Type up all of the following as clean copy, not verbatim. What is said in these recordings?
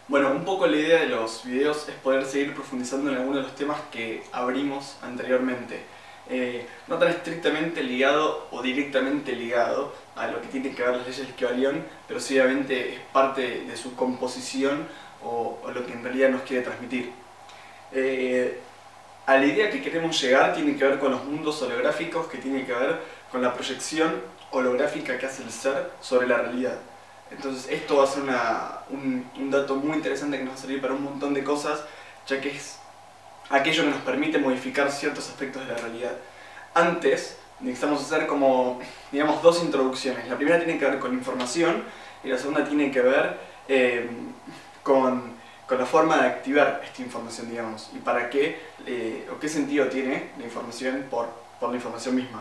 Bueno, un poco la idea de los videos es poder seguir profundizando en algunos de los temas que abrimos anteriormente. No tan estrictamente ligado o directamente ligado a lo que tiene que ver las leyes del Kybalión, pero sí obviamente es parte de su composición o lo que en realidad nos quiere transmitir. A la idea que queremos llegar tiene que ver con los mundos holográficos, que tiene que ver con la proyección holográfica que hace el ser sobre la realidad. Entonces esto va a ser un dato muy interesante que nos va a servir para un montón de cosas, ya que es aquello que nos permite modificar ciertos aspectos de la realidad. Antes necesitamos hacer como, digamos, dos introducciones. La primera tiene que ver con información y la segunda tiene que ver con la forma de activar esta información, digamos, y para qué o qué sentido tiene la información por la información misma.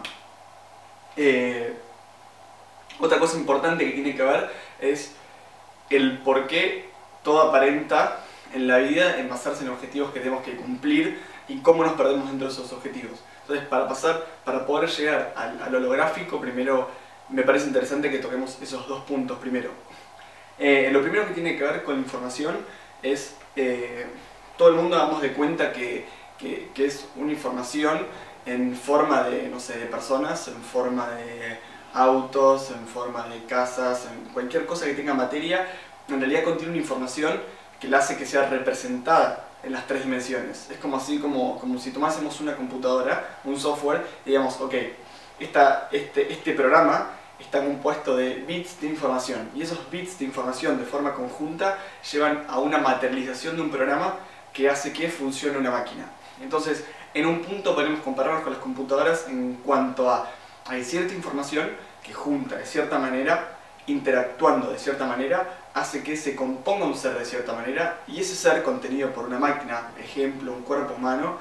Otra cosa importante que tiene que ver es el por qué todo aparenta en la vida en basarse en objetivos que tenemos que cumplir y cómo nos perdemos dentro de esos objetivos. Entonces, para poder llegar al holográfico, primero me parece interesante que toquemos esos dos puntos primero. Lo primero que tiene que ver con la información es todo el mundo damos de cuenta que es una información en forma de, no sé, de personas, en forma de autos, en forma de casas, en cualquier cosa que tenga materia, en realidad contiene una información que la hace que sea representada en las tres dimensiones. Es como si tomásemos una computadora, un software, y digamos, ok, este programa está compuesto de bits de información, y esos bits de información de forma conjunta llevan a una materialización de un programa que hace que funcione una máquina. Entonces, en un punto podemos compararnos con las computadoras en cuanto a hay cierta información que junta de cierta manera, interactuando de cierta manera, hace que se componga un ser de cierta manera, y ese ser contenido por una máquina, ejemplo, un cuerpo humano,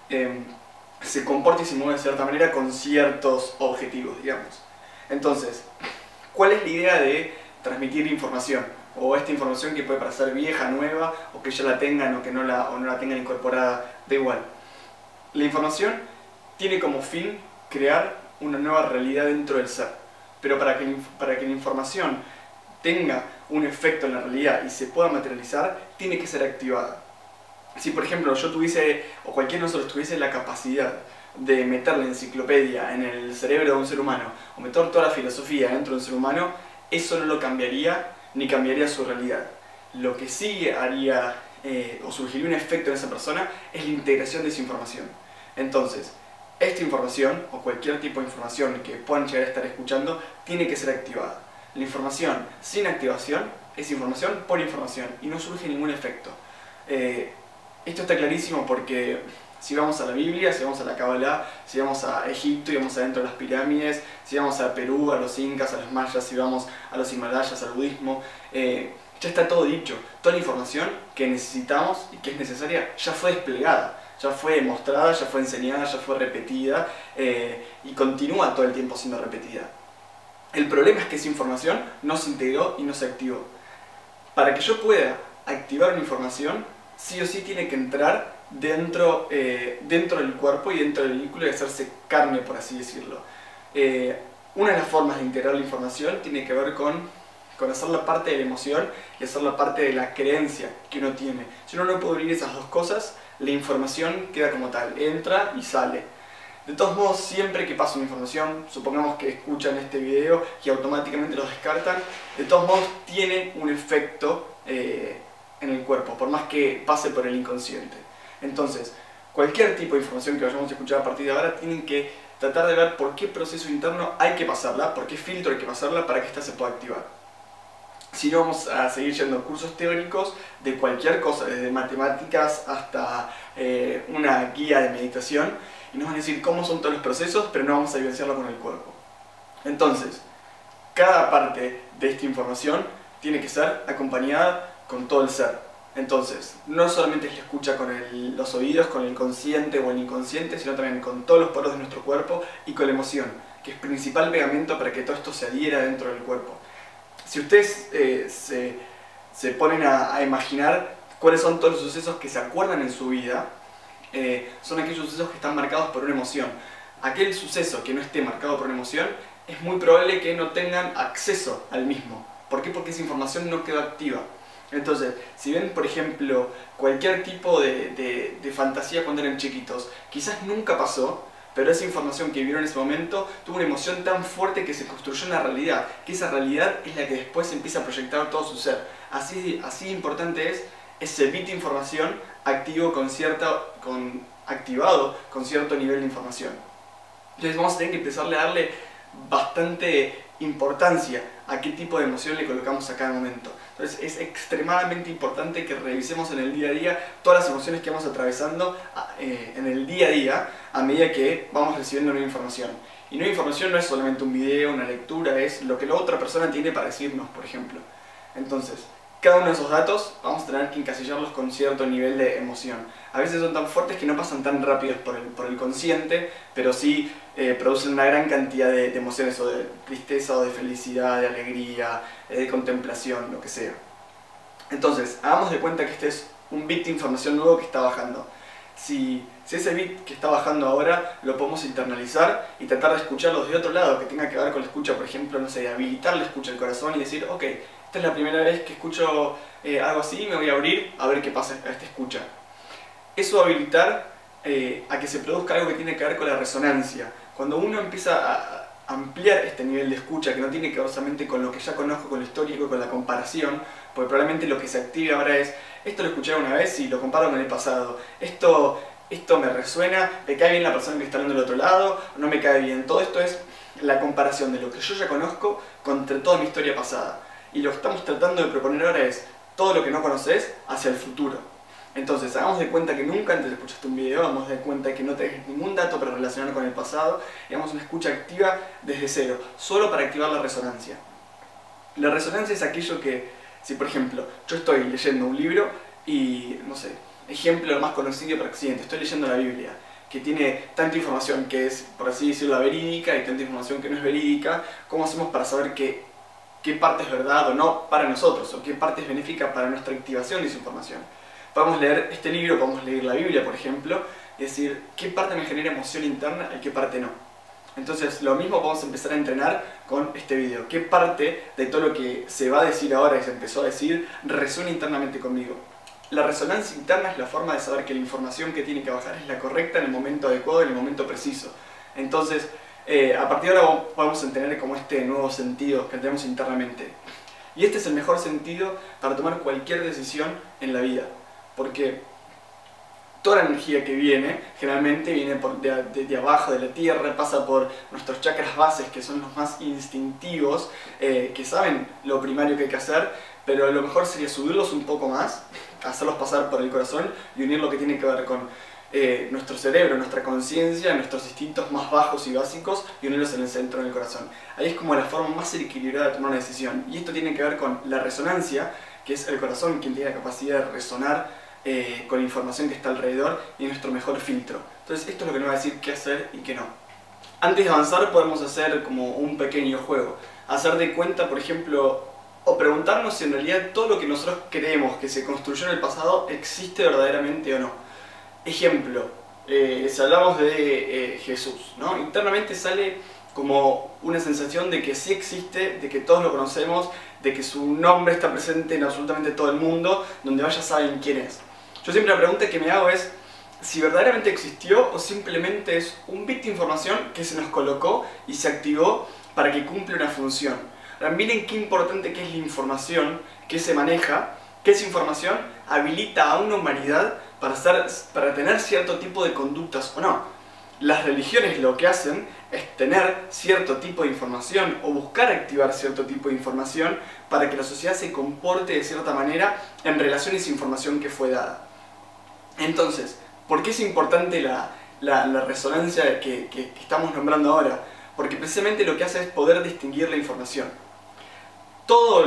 se comporta y se mueve de cierta manera con ciertos objetivos, digamos. Entonces, ¿cuál es la idea de transmitir información? O esta información que puede parecer vieja, nueva, o que ya la tengan o no la tengan incorporada, da igual. La información tiene como fin crear una nueva realidad dentro del ser. Pero para que la información tenga un efecto en la realidad y se pueda materializar, tiene que ser activada. Si por ejemplo yo tuviese, o cualquiera de nosotros tuviese la capacidad de meter la enciclopedia en el cerebro de un ser humano, o meter toda la filosofía dentro de un ser humano, eso no lo cambiaría, ni cambiaría su realidad. Lo que sí haría, o surgiría un efecto en esa persona, es la integración de esa información. Entonces, esta información, o cualquier tipo de información que puedan llegar a estar escuchando, tiene que ser activada. La información sin activación es información por información, y no surge ningún efecto. Esto está clarísimo porque si vamos a la Biblia, si vamos a la Kabbalah, si vamos a Egipto y vamos adentro de las pirámides, si vamos a Perú, a los incas, a los mayas, si vamos a los himalayas, al budismo, ya está todo dicho. Toda la información que necesitamos y que es necesaria ya fue desplegada, ya fue mostrada, ya fue enseñada, ya fue repetida y continúa todo el tiempo siendo repetida. El problema es que esa información no se integró y no se activó. Para que yo pueda activar una información, sí o sí tiene que entrar dentro del cuerpo y dentro del vehículo y hacerse carne, por así decirlo. Una de las formas de integrar la información tiene que ver con hacerla parte de la emoción y hacerla parte de la creencia que uno tiene. Si uno no puede unir esas dos cosas, la información queda como tal, entra y sale. De todos modos, siempre que pasa una información, supongamos que escuchan este video y automáticamente los descartan, de todos modos tiene un efecto en el cuerpo, por más que pase por el inconsciente. Entonces, cualquier tipo de información que vayamos a escuchar a partir de ahora, tienen que tratar de ver por qué proceso interno hay que pasarla, por qué filtro hay que pasarla para que ésta se pueda activar. Si no, vamos a seguir yendo a cursos teóricos de cualquier cosa, desde matemáticas hasta una guía de meditación, y nos van a decir cómo son todos los procesos, pero no vamos a vivenciarlo con el cuerpo. Entonces, cada parte de esta información tiene que ser acompañada con todo el ser. Entonces, no solamente se escucha con los oídos, con el consciente o el inconsciente, sino también con todos los poros de nuestro cuerpo y con la emoción, que es principal pegamento para que todo esto se adhiera dentro del cuerpo. Si ustedes se ponen a imaginar cuáles son todos los sucesos que se acuerdan en su vida, son aquellos sucesos que están marcados por una emoción. Aquel suceso que no esté marcado por una emoción, es muy probable que no tengan acceso al mismo. ¿Por qué? Porque esa información no quedó activa. Entonces, si ven, por ejemplo, cualquier tipo de fantasía cuando eran chiquitos, quizás nunca pasó, pero esa información que vieron en ese momento tuvo una emoción tan fuerte que se construyó una realidad, que esa realidad es la que después empieza a proyectar todo su ser. Así importante es ese bit de información activado con cierto nivel de información. Entonces vamos a tener que empezar a darle bastante importancia a qué tipo de emoción le colocamos a cada momento. Entonces es extremadamente importante que revisemos en el día a día todas las emociones que vamos atravesando en el día a día a medida que vamos recibiendo nueva información. Y nueva información no es solamente un video, una lectura, es lo que la otra persona tiene para decirnos, por ejemplo. Entonces, cada uno de esos datos vamos a tener que encasillarlos con cierto nivel de emoción. A veces son tan fuertes que no pasan tan rápidos por el consciente, pero sí producen una gran cantidad de emociones, o de tristeza, o de felicidad, de alegría, de contemplación, lo que sea. Entonces, hagamos de cuenta que este es un bit de información nuevo que está bajando. Si ese bit que está bajando ahora lo podemos internalizar y tratar de escucharlo de otro lado, que tenga que ver con la escucha, por ejemplo, no sé, de habilitar la escucha del corazón y decir, ok, esta es la primera vez que escucho algo así, me voy a abrir a ver qué pasa a esta escucha. Eso va a habilitar a que se produzca algo que tiene que ver con la resonancia. Cuando uno empieza a ampliar este nivel de escucha, que no tiene que ver solamente con lo que ya conozco, con lo histórico, con la comparación, porque probablemente lo que se active ahora es, esto lo escuché una vez y lo comparo con el pasado, esto me resuena, me cae bien la persona que está hablando del otro lado, no me cae bien. Todo esto es la comparación de lo que yo ya conozco contra toda mi historia pasada. Y lo que estamos tratando de proponer ahora es todo lo que no conoces hacia el futuro. Entonces, hagamos de cuenta que nunca antes escuchaste un video, hagamos de cuenta que no tenés ningún dato para relacionar con el pasado, y hagamos una escucha activa desde cero, solo para activar la resonancia. La resonancia es aquello que, si por ejemplo, yo estoy leyendo un libro y, no sé, ejemplo más conocido por accidente, estoy leyendo la Biblia, que tiene tanta información que es, por así decirlo, verídica, y tanta información que no es verídica. ¿Cómo hacemos para saber qué parte es verdad o no para nosotros, o qué parte es benéfica para nuestra activación de esa información? Podemos leer este libro, podemos leer la Biblia, por ejemplo, y decir qué parte me genera emoción interna y qué parte no. Entonces, lo mismo vamos a empezar a entrenar con este video. ¿Qué parte de todo lo que se va a decir ahora y se empezó a decir resuena internamente conmigo? La resonancia interna es la forma de saber que la información que tiene que bajar es la correcta en el momento adecuado, en el momento preciso. Entonces, a partir de ahora vamos a tener como este nuevo sentido que tenemos internamente. Y este es el mejor sentido para tomar cualquier decisión en la vida. Porque toda la energía que viene, generalmente viene de abajo de la tierra, pasa por nuestros chakras bases, que son los más instintivos, que saben lo primario que hay que hacer, pero lo mejor sería subirlos un poco más, hacerlos pasar por el corazón y unir lo que tiene que ver con nuestro cerebro, nuestra conciencia, nuestros instintos más bajos y básicos, y unirlos en el centro del corazón. Ahí es como la forma más equilibrada de tomar una decisión. Y esto tiene que ver con la resonancia, que es el corazón quien tiene la capacidad de resonar con la información que está alrededor, y nuestro mejor filtro. Entonces esto es lo que nos va a decir qué hacer y qué no. Antes de avanzar podemos hacer como un pequeño juego. Hacer de cuenta, por ejemplo, o preguntarnos si en realidad todo lo que nosotros creemos que se construyó en el pasado existe verdaderamente o no. Ejemplo, si hablamos de Jesús, ¿no? Internamente sale como una sensación de que sí existe, de que todos lo conocemos, de que su nombre está presente en absolutamente todo el mundo, donde vaya saben quién es. Yo siempre la pregunta que me hago es si verdaderamente existió o simplemente es un bit de información que se nos colocó y se activó para que cumpla una función. Ahora, miren qué importante que es la información que se maneja, que esa información habilita a una humanidad para tener cierto tipo de conductas o no. Las religiones lo que hacen es tener cierto tipo de información o buscar activar cierto tipo de información para que la sociedad se comporte de cierta manera en relación a esa información que fue dada. Entonces, ¿por qué es importante la resonancia que estamos nombrando ahora? Porque precisamente lo que hace es poder distinguir la información. Todo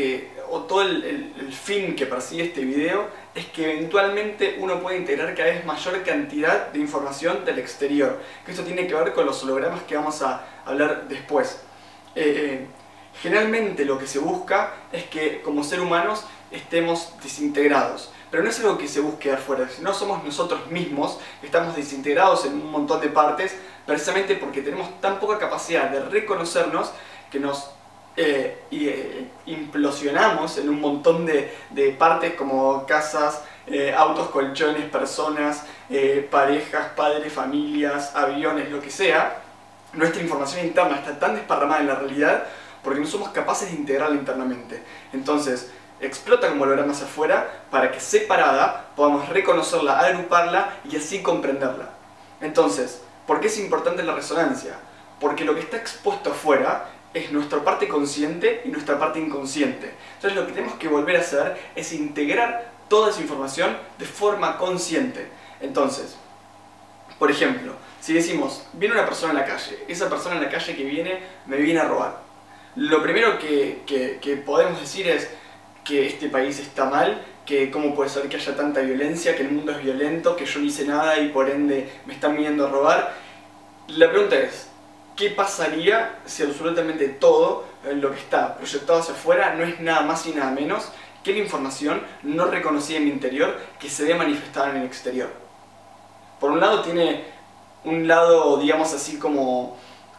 el fin que persigue este video es que eventualmente uno puede integrar cada vez mayor cantidad de información del exterior. Que esto tiene que ver con los hologramas que vamos a hablar después. Generalmente lo que se busca es que como seres humanos estemos desintegrados. Pero no es algo que se busque afuera, sino somos nosotros mismos que estamos desintegrados en un montón de partes, precisamente porque tenemos tan poca capacidad de reconocernos que nos implosionamos en un montón de partes como casas, autos, colchones, personas, parejas, padres, familias, aviones, lo que sea. Nuestra información interna está tan desparramada en la realidad porque no somos capaces de integrarla internamente. Entonces, explota como holograma hacia afuera para que separada podamos reconocerla, agruparla y así comprenderla. Entonces, ¿por qué es importante la resonancia? Porque lo que está expuesto afuera es nuestra parte consciente y nuestra parte inconsciente. Entonces lo que tenemos que volver a hacer es integrar toda esa información de forma consciente. Entonces, por ejemplo, si decimos, viene una persona en la calle, esa persona en la calle que viene me viene a robar. Lo primero que podemos decir es que este país está mal, que cómo puede ser que haya tanta violencia, que el mundo es violento, que yo no hice nada y por ende me están viniendo a robar. La pregunta es, ¿qué pasaría si absolutamente todo lo que está proyectado hacia afuera no es nada más y nada menos que la información no reconocida en mi interior que se ve manifestada en el exterior? Por un lado tiene un lado, digamos así, como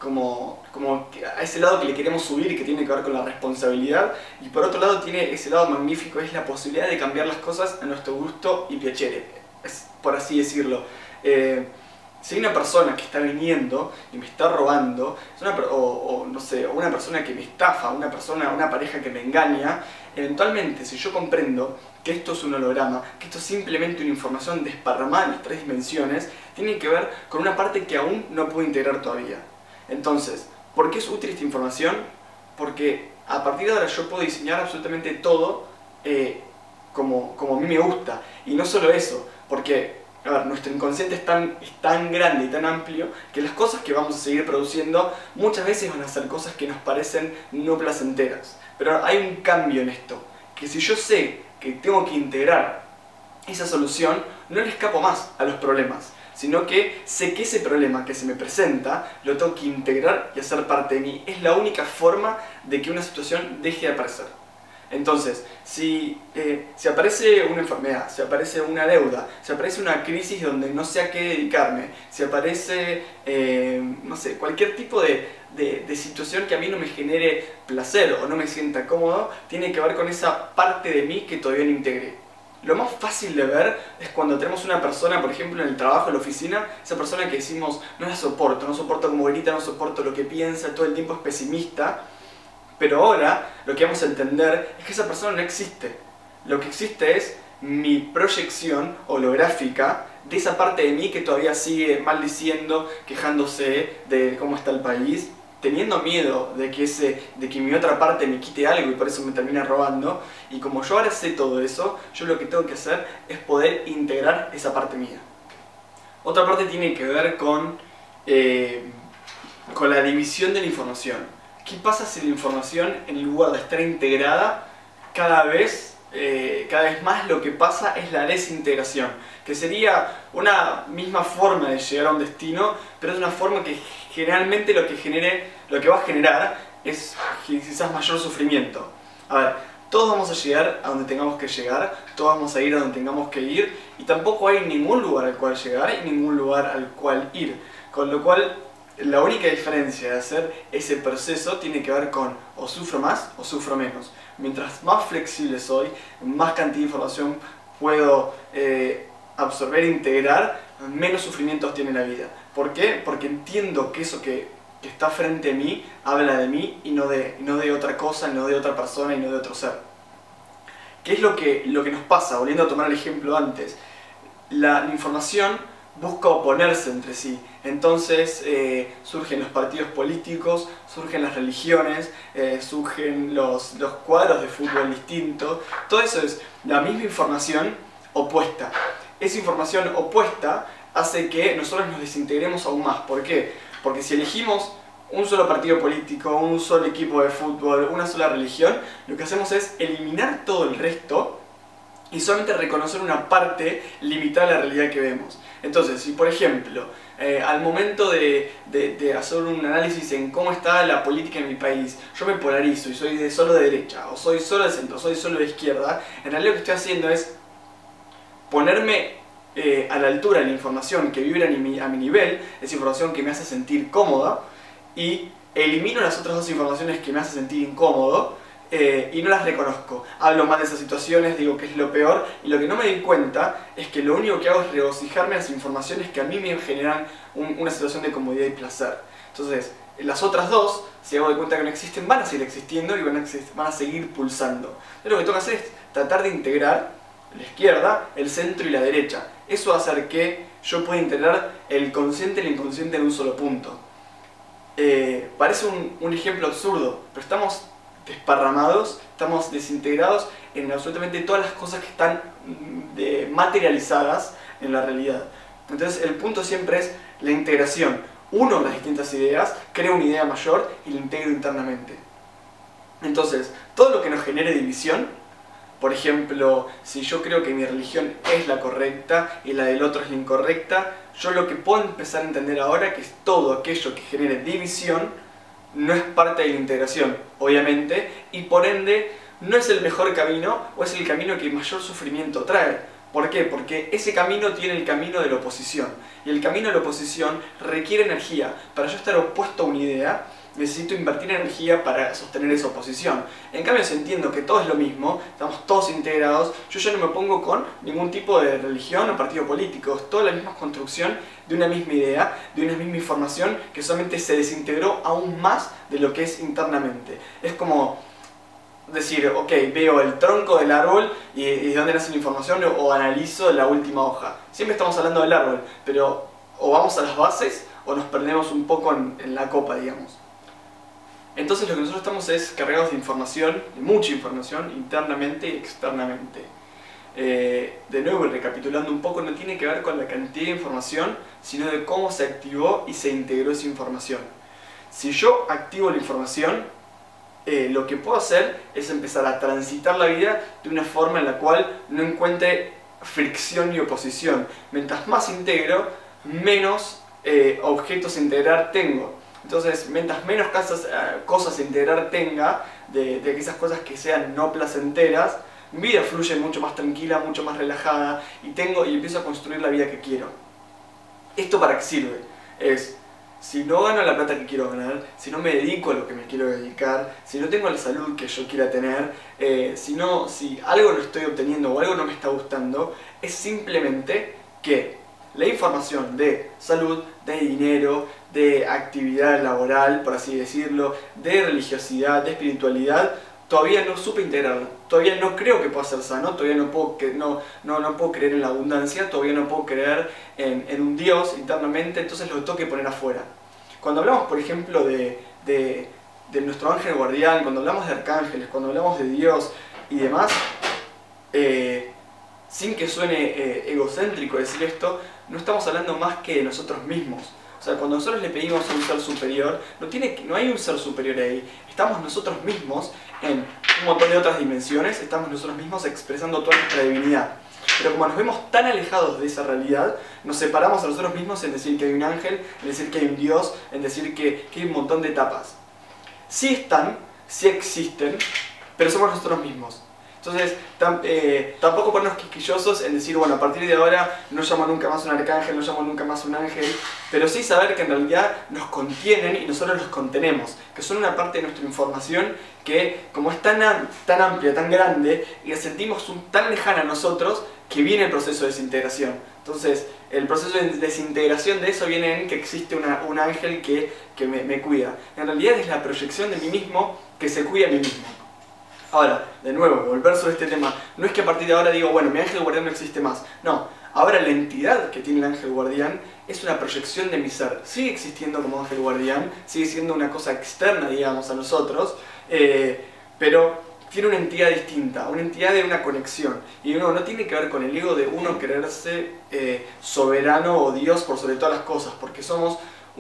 a ese lado que le queremos subir y que tiene que ver con la responsabilidad, y por otro lado tiene ese lado magnífico, es la posibilidad de cambiar las cosas a nuestro gusto y piacere, por así decirlo. Si hay una persona que está viniendo y me está robando, no sé, una persona que me estafa, una pareja que me engaña, eventualmente si yo comprendo que esto es un holograma, que esto es simplemente una información desparramada en las 3 dimensiones, tiene que ver con una parte que aún no puedo integrar todavía. Entonces, ¿por qué es útil esta información? Porque a partir de ahora yo puedo diseñar absolutamente todo como a mí me gusta. Y no solo eso, porque a ver, nuestro inconsciente es tan grande y tan amplio que las cosas que vamos a seguir produciendo muchas veces van a ser cosas que nos parecen no placenteras. Pero hay un cambio en esto, que si yo sé que tengo que integrar esa solución, no le escapo más a los problemas, sino que sé que ese problema que se me presenta lo tengo que integrar y hacer parte de mí. Es la única forma de que una situación deje de aparecer. Entonces, si aparece una enfermedad, si aparece una deuda, si aparece una crisis donde no sé a qué dedicarme, si aparece, no sé, cualquier tipo de situación que a mí no me genere placer o no me sienta cómodo, tiene que ver con esa parte de mí que todavía no integré. Lo más fácil de ver es cuando tenemos una persona, por ejemplo, en el trabajo, en la oficina, esa persona que decimos, no la soporto, no soporto cómo grita, no soporto lo que piensa, todo el tiempo es pesimista. Pero ahora lo que vamos a entender es que esa persona no existe. Lo que existe es mi proyección holográfica de esa parte de mí que todavía sigue maldiciendo, quejándose de cómo está el país, teniendo miedo de que mi otra parte me quite algo y por eso me termina robando. Y como yo ahora sé todo eso, yo lo que tengo que hacer es poder integrar esa parte mía. Otra parte tiene que ver con la división de la información. ¿Qué pasa si la información, en lugar de estar integrada, cada vez más lo que pasa es la desintegración? Que sería una misma forma de llegar a un destino, pero es una forma que generalmente lo que va a generar es quizás mayor sufrimiento. A ver, todos vamos a llegar a donde tengamos que llegar, todos vamos a ir a donde tengamos que ir, y tampoco hay ningún lugar al cual llegar y ningún lugar al cual ir. Con lo cual, la única diferencia de hacer ese proceso tiene que ver con o sufro más o sufro menos. Mientras más flexible soy, más cantidad de información puedo absorber e integrar, menos sufrimientos tiene la vida. ¿Por qué? Porque entiendo que eso que está frente a mí habla de mí y no de otra cosa, no de otra persona y no de otro ser. ¿Qué es lo que nos pasa? Volviendo a tomar el ejemplo antes, la información busca oponerse entre sí. Entonces surgen los partidos políticos, surgen las religiones, surgen los cuadros de fútbol distintos. Todo eso es la misma información opuesta. Esa información opuesta hace que nosotros nos desintegremos aún más. ¿Por qué? Porque si elegimos un solo partido político, un solo equipo de fútbol, una sola religión, lo que hacemos es eliminar todo el resto y solamente reconocer una parte limitada de la realidad que vemos. Entonces, si por ejemplo, al momento de hacer un análisis en cómo está la política en mi país, yo me polarizo y soy solo de derecha, o soy solo de centro, soy solo de izquierda, en realidad lo que estoy haciendo es ponerme a la altura de la información que vibra a mi nivel, esa información que me hace sentir cómoda, y elimino las otras dos informaciones que me hacen sentir incómodo y no las reconozco. Hablo mal de esas situaciones, digo que es lo peor, y lo que no me di cuenta es que lo único que hago es regocijarme a las informaciones que a mí me generan una situación de comodidad y placer. Entonces, las otras dos, si hago de cuenta que no existen, van a seguir existiendo y van a seguir pulsando. Entonces, lo que tengo que hacer es tratar de integrar la izquierda, el centro y la derecha. Eso va a hacer que yo pueda integrar el consciente y el inconsciente en un solo punto. Parece un ejemplo absurdo, pero estamos desparramados, estamos desintegrados en absolutamente todas las cosas que están materializadas en la realidad. Entonces el punto siempre es la integración. Uno las distintas ideas, crea una idea mayor y la integro internamente. Entonces, todo lo que nos genere división, por ejemplo, si yo creo que mi religión es la correcta y la del otro es la incorrecta, yo lo que puedo empezar a entender ahora es que todo aquello que genere división no es parte de la integración, obviamente, y por ende no es el mejor camino o es el camino que mayor sufrimiento trae. ¿Por qué? Porque ese camino tiene el camino de la oposición, y el camino de la oposición requiere energía. Para yo estar opuesto a una idea, necesito invertir energía para sostener esa oposición. En cambio, si entiendo que todo es lo mismo, estamos todos integrados, yo ya no me opongo con ningún tipo de religión o partido político. Es toda la misma construcción de una misma idea, de una misma información que solamente se desintegró aún más de lo que es internamente. Es como decir, ok, veo el tronco del árbol y de dónde nace la información o analizo la última hoja. Siempre estamos hablando del árbol, pero o vamos a las bases o nos perdemos un poco en la copa, digamos. Entonces lo que nosotros estamos es cargados de información, de mucha información, internamente y externamente. De nuevo, recapitulando un poco, no tiene que ver con la cantidad de información, sino de cómo se activó y se integró esa información. Si yo activo la información, lo que puedo hacer es empezar a transitar la vida de una forma en la cual no encuentre fricción y oposición. Mientras más integro, menos objetos a integrar tengo. Entonces, mientras menos cosas a integrar tenga, de esas cosas que sean no placenteras, mi vida fluye mucho más tranquila, mucho más relajada y empiezo a construir la vida que quiero. ¿Esto para qué sirve? Si no gano la plata que quiero ganar, si no me dedico a lo que me quiero dedicar, si no tengo la salud que yo quiera tener, si algo no estoy obteniendo o algo no me está gustando, es simplemente que la información de salud, de dinero, de actividad laboral, por así decirlo, de religiosidad, de espiritualidad, todavía no supe integrarla. Todavía no creo que pueda ser sano, todavía no puedo creer en la abundancia, todavía no puedo creer en un Dios internamente, entonces lo tengo que poner afuera. Cuando hablamos, por ejemplo, de nuestro ángel guardián, cuando hablamos de arcángeles, cuando hablamos de Dios y demás, sin que suene egocéntrico decir esto, no estamos hablando más que de nosotros mismos. O sea, cuando nosotros le pedimos a un ser superior, no hay un ser superior ahí. Estamos nosotros mismos en un montón de otras dimensiones, estamos nosotros mismos expresando toda nuestra divinidad. Pero como nos vemos tan alejados de esa realidad, nos separamos a nosotros mismos en decir que hay un ángel, en decir que hay un Dios, en decir que hay un montón de etapas. Sí están, sí existen, pero somos nosotros mismos. Entonces, tampoco ponernos quisquillosos en decir, bueno, a partir de ahora no llamo nunca más a un arcángel, no llamo nunca más a un ángel, pero sí saber que en realidad nos contienen y nosotros los contenemos, que son una parte de nuestra información que, como es tan amplia, tan grande, y la sentimos tan lejana a nosotros, que viene el proceso de desintegración. Entonces, el proceso de desintegración de eso viene en que existe un ángel que me cuida. En realidad es la proyección de mí mismo que se cuida a mí mismo. Ahora, de nuevo, volver sobre este tema, no es que a partir de ahora digo, bueno, mi ángel guardián no existe más. No, ahora la entidad que tiene el ángel guardián es una proyección de mi ser. Sigue existiendo como ángel guardián, sigue siendo una cosa externa, digamos, a nosotros, pero tiene una entidad distinta, una entidad de una conexión. Y no tiene que ver con el ego de uno quererse soberano o Dios por sobre todas las cosas, porque somos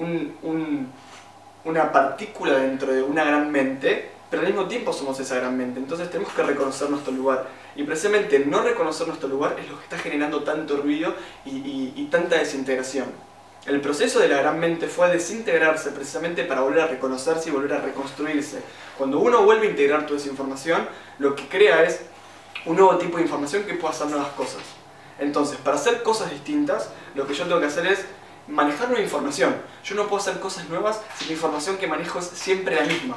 una partícula dentro de una gran mente, pero al mismo tiempo somos esa gran mente. Entonces tenemos que reconocer nuestro lugar. Y precisamente no reconocer nuestro lugar es lo que está generando tanto ruido y tanta desintegración. El proceso de la gran mente fue desintegrarse precisamente para volver a reconocerse y volver a reconstruirse. Cuando uno vuelve a integrar toda esa información, lo que crea es un nuevo tipo de información que puede hacer nuevas cosas. Entonces, para hacer cosas distintas, lo que yo tengo que hacer es manejar nueva información. Yo no puedo hacer cosas nuevas si la información que manejo es siempre la misma.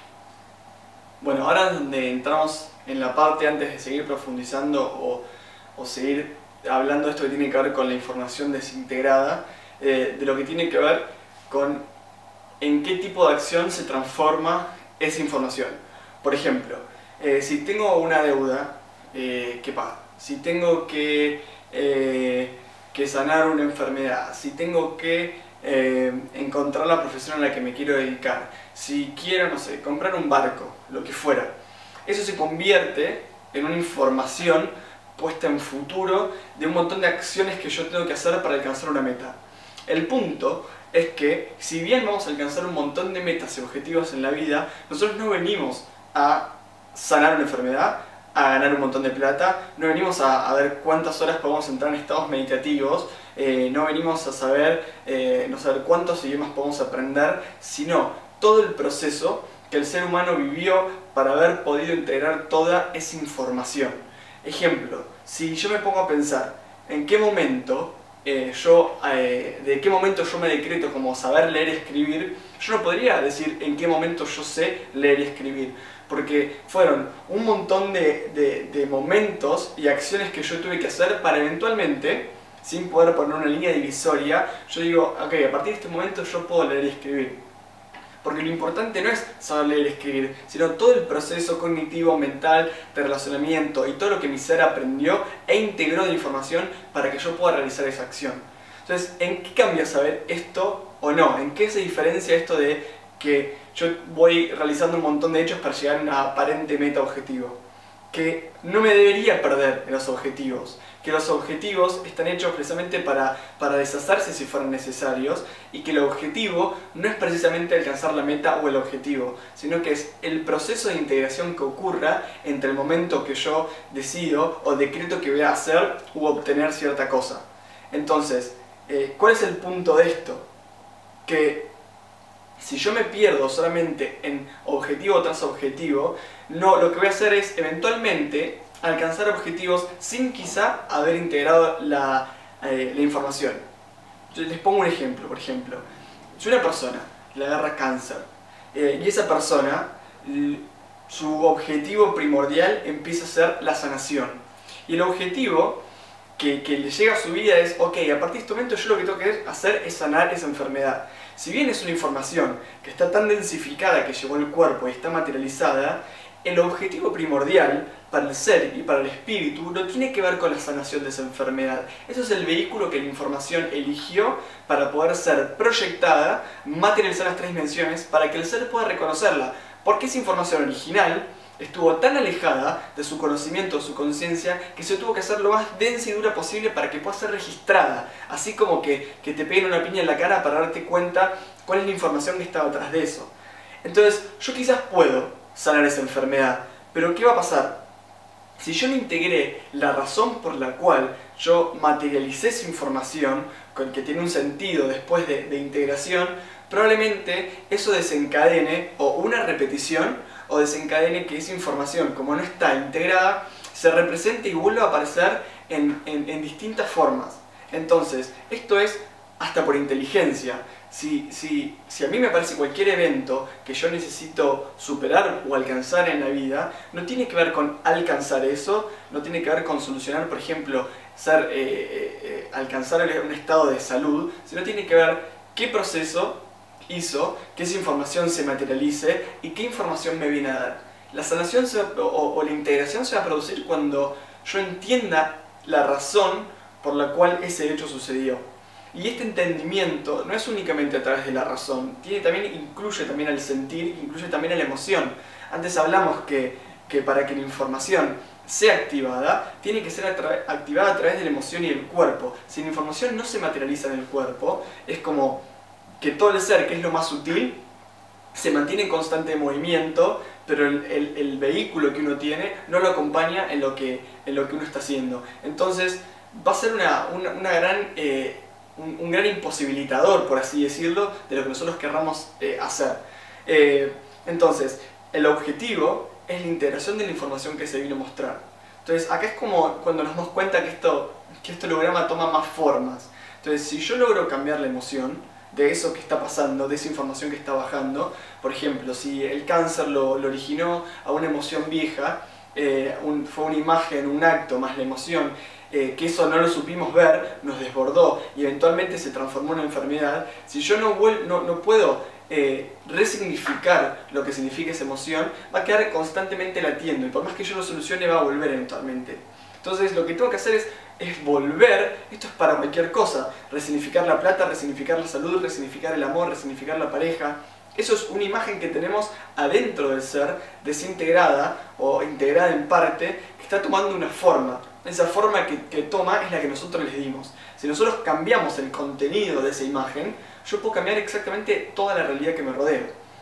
Bueno, ahora es donde entramos en la parte, antes de seguir profundizando o seguir hablando de esto que tiene que ver con la información desintegrada, de lo que tiene que ver con en qué tipo de acción se transforma esa información. Por ejemplo, si tengo una deuda, ¿qué pasa? Si tengo que sanar una enfermedad, si tengo que encontrar la profesión a la que me quiero dedicar, si quiero, no sé, comprar un barco, lo que fuera, eso se convierte en una información puesta en futuro de un montón de acciones que yo tengo que hacer para alcanzar una meta. El punto es que, si bien vamos a alcanzar un montón de metas y objetivos en la vida, nosotros no venimos a sanar una enfermedad, a ganar un montón de plata, no venimos a ver cuántas horas podemos entrar en estados meditativos, no venimos a saber cuántos idiomas podemos aprender, sino todo el proceso que el ser humano vivió para haber podido integrar toda esa información. Ejemplo, si yo me pongo a pensar en qué momento de qué momento yo me decreto como saber leer y escribir, yo no podría decir en qué momento yo sé leer y escribir, porque fueron un montón de momentos y acciones que yo tuve que hacer para eventualmente, sin poder poner una línea divisoria, yo digo, ok, a partir de este momento yo puedo leer y escribir. Porque lo importante no es saber leer y escribir, sino todo el proceso cognitivo, mental, de relacionamiento y todo lo que mi ser aprendió e integró de información para que yo pueda realizar esa acción. Entonces, ¿en qué cambia saber esto o no? ¿En qué se diferencia esto de que yo voy realizando un montón de hechos para llegar a una aparente meta objetivo? Que no me debería perder en los objetivos, que los objetivos están hechos precisamente para deshacerse si fueran necesarios, y que el objetivo no es precisamente alcanzar la meta o el objetivo, sino que es el proceso de integración que ocurra entre el momento que yo decido o decreto que voy a hacer u obtener cierta cosa. Entonces, ¿cuál es el punto de esto? Que si yo me pierdo solamente en objetivo tras objetivo, lo que voy a hacer es eventualmente alcanzar objetivos sin quizá haber integrado la información. Yo les pongo un ejemplo, por ejemplo. Si una persona le agarra cáncer y esa persona, su objetivo primordial empieza a ser la sanación. Y el objetivo que le llega a su vida es, ok, a partir de este momento yo lo que tengo que hacer es sanar esa enfermedad. Si bien es una información que está tan densificada que llevó el cuerpo y está materializada, el objetivo primordial para el ser y para el espíritu no tiene que ver con la sanación de esa enfermedad. Eso es el vehículo que la información eligió para poder ser proyectada, materializar las tres dimensiones, para que el ser pueda reconocerla. Porque esa información original estuvo tan alejada de su conocimiento, de su conciencia, que se tuvo que hacer lo más densa y dura posible para que pueda ser registrada. Así como que te peguen una piña en la cara para darte cuenta cuál es la información que estaba atrás de eso. Entonces, yo quizás puedo sanar esa enfermedad, pero ¿qué va a pasar? Si yo no integré la razón por la cual yo materialicé esa información, que tiene un sentido después de integración, probablemente eso desencadene o una repetición o desencadene que esa información, como no está integrada, se represente y vuelva a aparecer en distintas formas. Entonces, esto es hasta por inteligencia. Si a mí me aparece cualquier evento que yo necesito superar o alcanzar en la vida, no tiene que ver con alcanzar eso, no tiene que ver con solucionar, por ejemplo, alcanzar un estado de salud, sino tiene que ver qué proceso hizo que esa información se materialice y qué información me viene a dar. La sanación o la integración se va a producir cuando yo entienda la razón por la cual ese hecho sucedió. Y este entendimiento no es únicamente a través de la razón, incluye también el sentir, incluye también la emoción. Antes hablamos que para que la información sea activada, tiene que ser activada a través de la emoción y el cuerpo. Si la información no se materializa en el cuerpo, es como que todo el ser, que es lo más sutil, se mantiene en constante movimiento, pero el vehículo que uno tiene no lo acompaña en lo que uno está haciendo. Entonces va a ser un gran imposibilitador, por así decirlo, de lo que nosotros querramos hacer. Entonces, el objetivo es la integración de la información que se vino a mostrar. Entonces, acá es como cuando nos damos cuenta que este holograma toma más formas. Entonces, si yo logro cambiar la emoción de eso que está pasando, de esa información que está bajando, por ejemplo, si el cáncer lo originó a una emoción vieja, fue una imagen, un acto más la emoción, que eso no lo supimos ver, nos desbordó y eventualmente se transformó en una enfermedad. Si yo no puedo resignificar lo que significa esa emoción, va a quedar constantemente latiendo y por más que yo lo solucione va a volver eventualmente. Entonces lo que tengo que hacer es volver, esto es para cualquier cosa, resignificar la plata, resignificar la salud, resignificar el amor, resignificar la pareja. Eso es una imagen que tenemos adentro del ser, desintegrada o integrada en parte, que está tomando una forma. Esa forma que toma es la que nosotros les dimos. Si nosotros cambiamos el contenido de esa imagen, yo puedo cambiar exactamente toda la realidad que me rodea.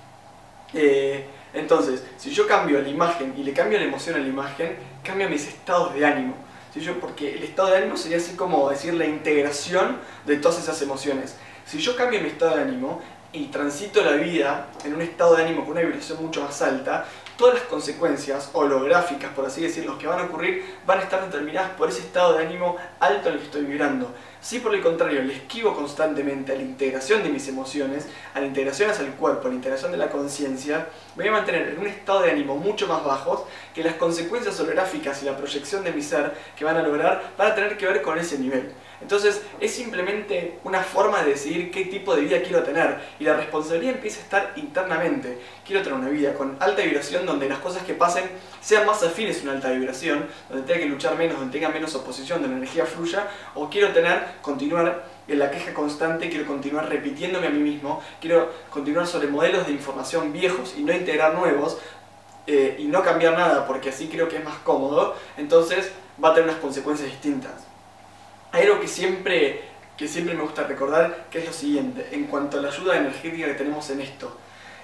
Entonces, si yo cambio la imagen y le cambio la emoción a la imagen, cambia mis estados de ánimo. Porque el estado de ánimo sería así como decir la integración de todas esas emociones. Si yo cambio mi estado de ánimo y transito la vida en un estado de ánimo con una vibración mucho más alta, todas las consecuencias holográficas, por así decirlo, que van a ocurrir, van a estar determinadas por ese estado de ánimo alto en el que estoy vibrando. Si por el contrario le esquivo constantemente a la integración de mis emociones, a la integración hacia el cuerpo, a la integración de la conciencia, me voy a mantener en un estado de ánimo mucho más bajo, que las consecuencias holográficas y la proyección de mi ser que van a lograr van a tener que ver con ese nivel. Entonces es simplemente una forma de decidir qué tipo de vida quiero tener y la responsabilidad empieza a estar internamente. Quiero tener una vida con alta vibración donde las cosas que pasen sean más afines a una alta vibración, donde tenga que luchar menos, donde tenga menos oposición, donde la energía fluya, o quiero continuar en la queja constante, quiero continuar repitiéndome a mí mismo, quiero continuar sobre modelos de información viejos y no integrar nuevos, y no cambiar nada porque así creo que es más cómodo, entonces va a tener unas consecuencias distintas. Hay algo que siempre me gusta recordar, que es lo siguiente, en cuanto a la ayuda energética que tenemos en esto.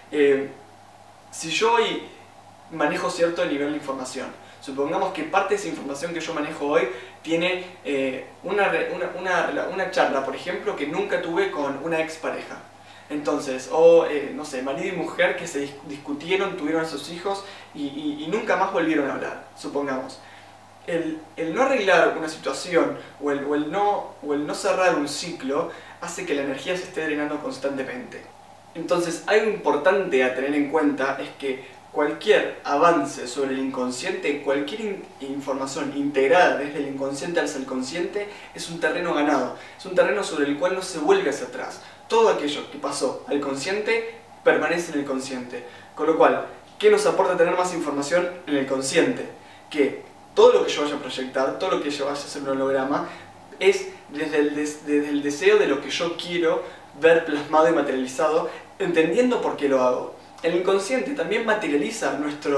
Si yo hoy manejo cierto nivel de información, supongamos que parte de esa información que yo manejo hoy tiene una charla, por ejemplo, que nunca tuve con una expareja. Entonces, no sé, marido y mujer que se discutieron, tuvieron a sus hijos y nunca más volvieron a hablar, supongamos. El no arreglar una situación o el no cerrar un ciclo hace que la energía se esté drenando constantemente. Entonces, algo importante a tener en cuenta es que cualquier avance sobre el inconsciente, cualquier información integrada desde el inconsciente hacia el consciente es un terreno ganado, es un terreno sobre el cual no se vuelve hacia atrás. Todo aquello que pasó al consciente permanece en el consciente. Con lo cual, ¿qué nos aporta tener más información en el consciente? Que todo lo que yo vaya a proyectar, todo lo que yo vaya a hacer un holograma, es desde el deseo de lo que yo quiero ver plasmado y materializado, entendiendo por qué lo hago. El inconsciente también materializa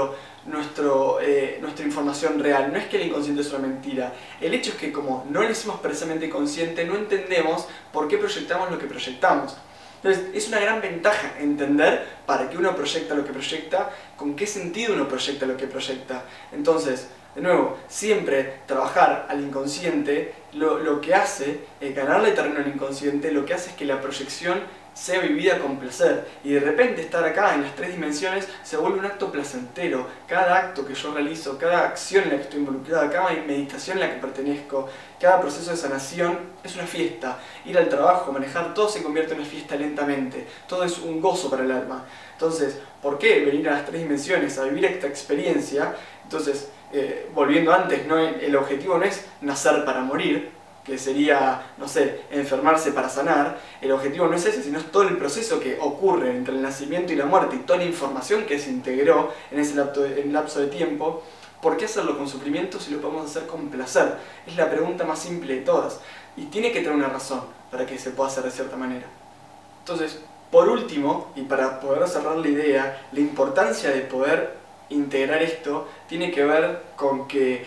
nuestra información real. No es que el inconsciente es una mentira. El hecho es que como no lo hicimos precisamente consciente, no entendemos por qué proyectamos lo que proyectamos. Entonces es una gran ventaja entender para qué uno proyecta lo que proyecta, con qué sentido uno proyecta lo que proyecta. Entonces, de nuevo, siempre trabajar al inconsciente, lo que hace, ganarle terreno al inconsciente, lo que hace es que la proyección sea vivida con placer y de repente estar acá en las tres dimensiones se vuelve un acto placentero. Cada acto que yo realizo, cada acción en la que estoy involucrada, cada meditación en la que pertenezco, cada proceso de sanación es una fiesta. Ir al trabajo, manejar, todo se convierte en una fiesta lentamente, todo es un gozo para el alma. Entonces, ¿por qué venir a las tres dimensiones a vivir esta experiencia? Entonces, volviendo antes, ¿no? El objetivo no es nacer para morir, que sería, no sé, enfermarse para sanar. El objetivo no es ese, sino es todo el proceso que ocurre entre el nacimiento y la muerte y toda la información que se integró en ese lapso de tiempo. ¿Por qué hacerlo con sufrimiento si lo podemos hacer con placer? Es la pregunta más simple de todas y tiene que tener una razón para que se pueda hacer de cierta manera. Entonces, por último, y para poder cerrar la idea, la importancia de poder integrar esto tiene que ver con que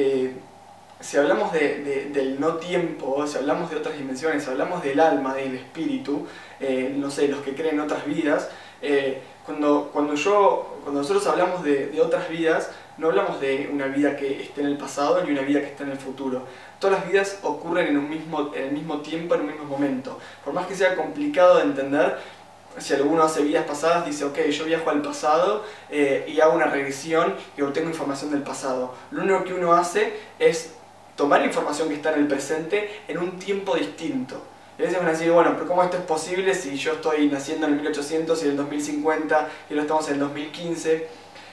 si hablamos del no tiempo, si hablamos de otras dimensiones, si hablamos del alma, del espíritu, no sé, los que creen otras vidas, cuando nosotros hablamos de otras vidas, no hablamos de una vida que esté en el pasado ni una vida que esté en el futuro. Todas las vidas ocurren en el mismo tiempo, en un mismo momento. Por más que sea complicado de entender, si alguno hace vidas pasadas, dice, ok, yo viajo al pasado y hago una regresión y obtengo información del pasado. Lo único que uno hace es tomar la información que está en el presente en un tiempo distinto. Y a veces van a decir, bueno, pero ¿cómo esto es posible si yo estoy naciendo en el 1800 y en el 2050 y ahora estamos en el 2015?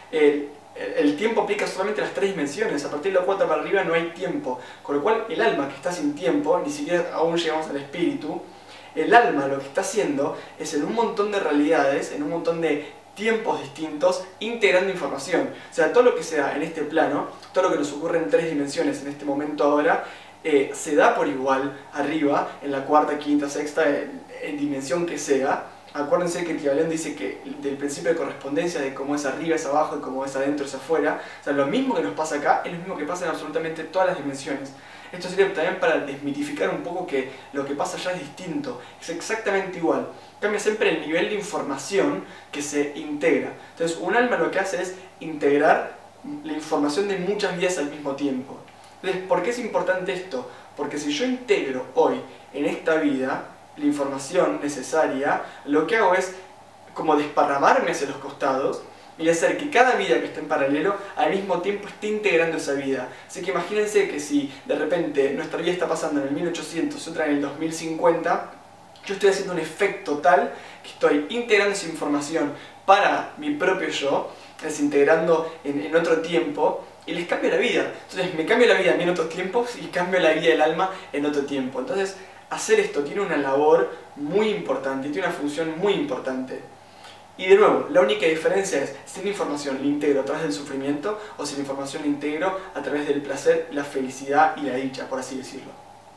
El tiempo aplica solamente a las 3 dimensiones, a partir de la 4 para arriba no hay tiempo, con lo cual el alma que está sin tiempo, ni siquiera aún llegamos al espíritu, el alma lo que está haciendo es en un montón de realidades, en un montón de tiempos distintos, integrando información. O sea, todo lo que se da en este plano, todo lo que nos ocurre en 3 dimensiones en este momento ahora, se da por igual arriba, en la 4ª, 5ª, 6ª dimensión que sea. Acuérdense que el Kybalión dice que del principio de correspondencia de cómo es arriba es abajo y cómo es adentro es afuera. O sea, lo mismo que nos pasa acá es lo mismo que pasa en absolutamente todas las dimensiones. Esto sirve también para desmitificar un poco que lo que pasa allá es distinto, es exactamente igual. Cambia siempre el nivel de información que se integra. Entonces, un alma lo que hace es integrar la información de muchas vidas al mismo tiempo. Entonces, ¿por qué es importante esto? Porque si yo integro hoy en esta vida la información necesaria, lo que hago es como desparramarme hacia los costados y hacer que cada vida que esté en paralelo al mismo tiempo esté integrando esa vida. Así que imagínense que si de repente nuestra vida está pasando en el 1800 y otra en el 2050, yo estoy haciendo un efecto tal que estoy integrando esa información para mi propio yo, desintegrando en otro tiempo, y les cambio la vida. Entonces me cambio la vida en otros tiempos y cambio la vida del alma en otro tiempo. Entonces hacer esto tiene una labor muy importante, tiene una función muy importante. Y de nuevo, la única diferencia es si la información la integro a través del sufrimiento o si la información la integro a través del placer, la felicidad y la dicha, por así decirlo.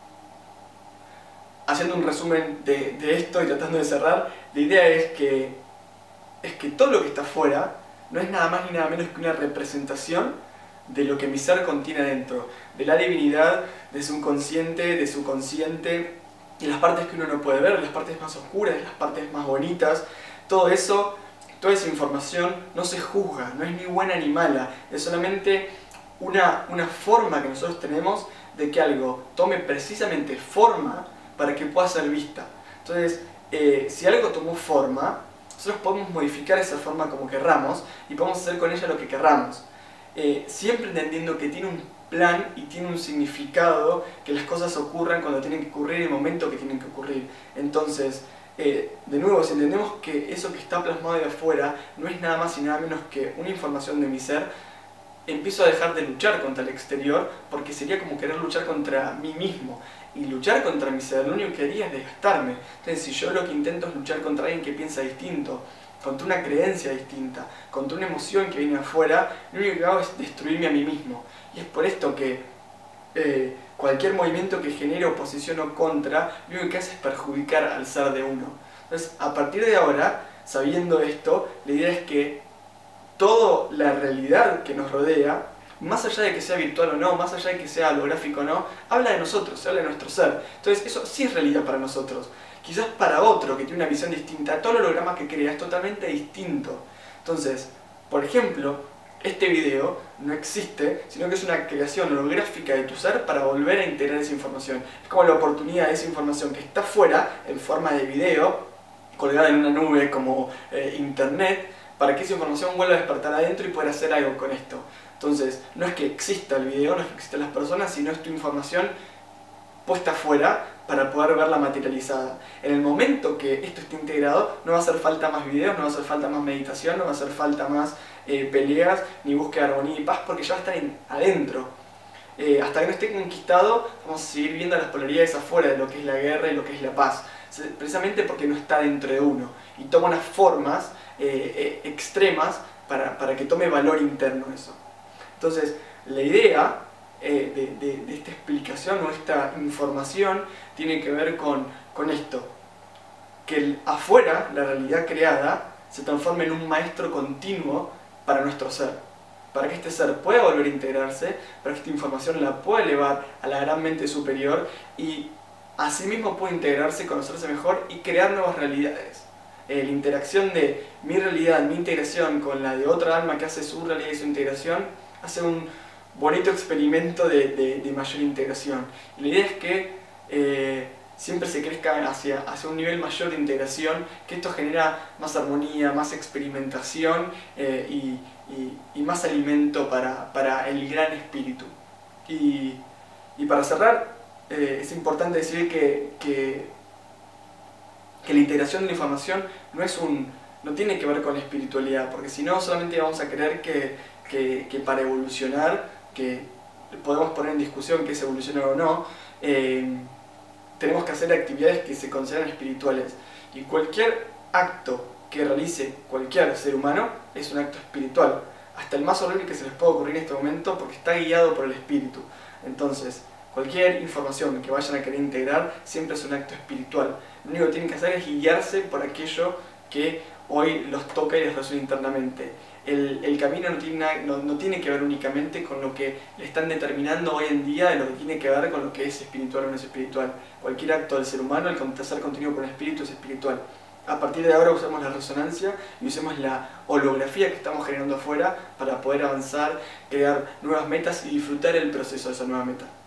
Haciendo un resumen de esto y tratando de cerrar, la idea es que todo lo que está afuera no es nada más ni nada menos que una representación de lo que mi ser contiene dentro, de la divinidad, de su inconsciente, de su consciente, y las partes que uno no puede ver, las partes más oscuras, las partes más bonitas. Todo eso, toda esa información no se juzga, no es ni buena ni mala, es solamente una forma que nosotros tenemos de que algo tome precisamente forma para que pueda ser vista. Entonces, si algo tomó forma, nosotros podemos modificar esa forma como querramos y podemos hacer con ella lo que querramos. Siempre entendiendo que tiene un plan y tiene un significado, que las cosas ocurran cuando tienen que ocurrir, en el momento que tienen que ocurrir. Entonces, de nuevo, si entendemos que eso que está plasmado de afuera no es nada más y nada menos que una información de mi ser, empiezo a dejar de luchar contra el exterior, porque sería como querer luchar contra mí mismo. Y luchar contra mi ser, lo único que haría es desgastarme. Entonces, si yo lo que intento es luchar contra alguien que piensa distinto, contra una creencia distinta, contra una emoción que viene afuera, lo único que hago es destruirme a mí mismo. Y es por esto que cualquier movimiento que genere oposición o contra, lo único que hace es perjudicar al ser de uno. Entonces, a partir de ahora, sabiendo esto, la idea es que toda la realidad que nos rodea, más allá de que sea virtual o no, más allá de que sea holográfico o no, habla de nosotros, habla de nuestro ser. Entonces, eso sí es realidad para nosotros. Quizás para otro que tiene una visión distinta, todo el holograma que crea es totalmente distinto. Entonces, por ejemplo, este video no existe, sino que es una creación holográfica de tu ser para volver a integrar esa información. Es como la oportunidad de esa información que está fuera, en forma de video, colgada en una nube como internet, para que esa información vuelva a despertar adentro y poder hacer algo con esto. Entonces, no es que exista el video, no es que existan las personas, sino es tu información puesta afuera para poder verla materializada. En el momento que esto esté integrado, no va a hacer falta más videos, no va a hacer falta más meditación, no va a hacer falta más peleas, ni búsqueda de armonía y paz, porque ya va a estar adentro. Hasta que no esté conquistado, vamos a seguir viendo las polaridades afuera de lo que es la guerra y lo que es la paz, precisamente porque no está dentro de uno, y toma unas formas extremas para que tome valor interno eso. Entonces, la idea de esta explicación o esta información tiene que ver con esto, que el afuera, la realidad creada, se transforme en un maestro continuo para nuestro ser, para que este ser pueda volver a integrarse, para que esta información la pueda elevar a la gran mente superior y asimismo pueda integrarse, conocerse mejor y crear nuevas realidades. La interacción de mi realidad, mi integración con la de otra alma que hace su realidad y su integración, hace un bonito experimento de mayor integración. Y la idea es que siempre se crezca hacia un nivel mayor de integración, que esto genera más armonía, más experimentación y más alimento para el gran espíritu. Y para cerrar, es importante decir que que la integración de la información no tiene que ver con la espiritualidad, porque si no solamente vamos a creer que para evolucionar, que podemos poner en discusión que es evolucionar o no, tenemos que hacer actividades que se consideran espirituales. Y cualquier acto que realice cualquier ser humano es un acto espiritual, hasta el más horrible que se les pueda ocurrir en este momento, porque está guiado por el espíritu. Entonces, cualquier información que vayan a querer integrar siempre es un acto espiritual. Lo único que tienen que hacer es guiarse por aquello que hoy los toca y les resuena internamente. El camino no tiene que ver únicamente con lo que le están determinando hoy en día, de lo que tiene que ver con lo que es espiritual o no es espiritual. Cualquier acto del ser humano, al ser contenido por el espíritu, es espiritual. A partir de ahora usamos la resonancia y usemos la holografía que estamos generando afuera para poder avanzar, crear nuevas metas y disfrutar el proceso de esa nueva meta.